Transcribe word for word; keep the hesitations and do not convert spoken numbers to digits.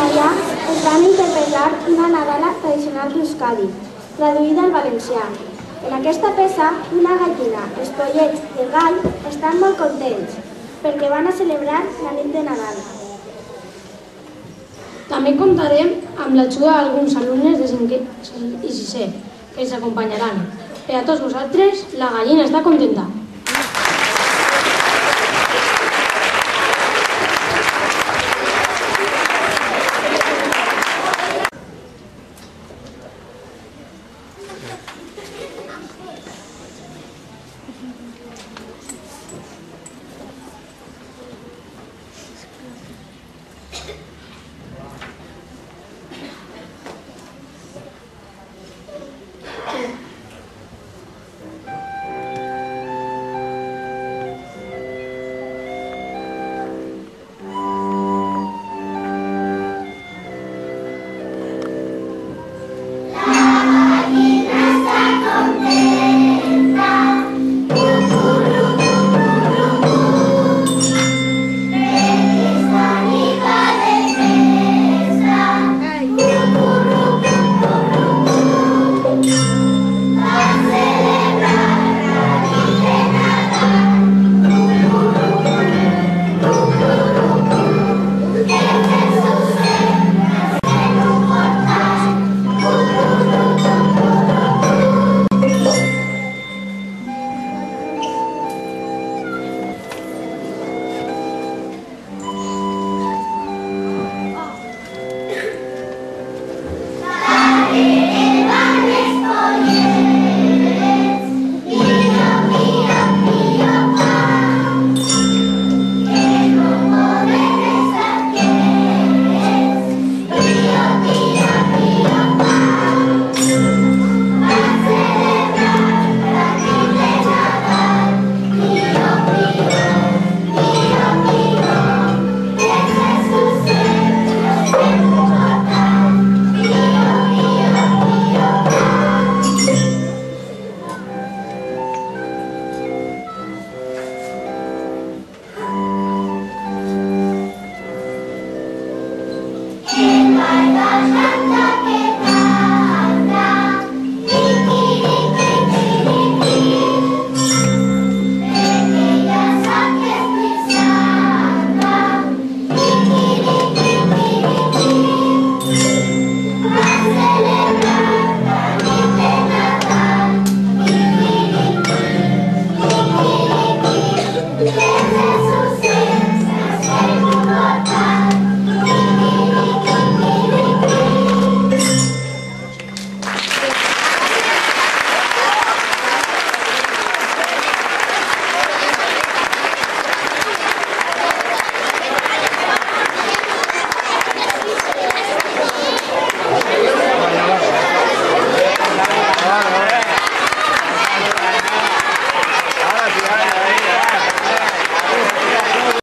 allà es van interpretar una nadala tradicional d'Euskadi, traduïda al valencià. En aquesta peça, una gallina, els pollets i el gall estan molt contents perquè van a celebrar la nit de Nadal. També comptarem amb l'ajuda d'alguns alumnes de cinquè i sisè que ens acompanyaran. Per a tots vosaltres, la gallina està contenta.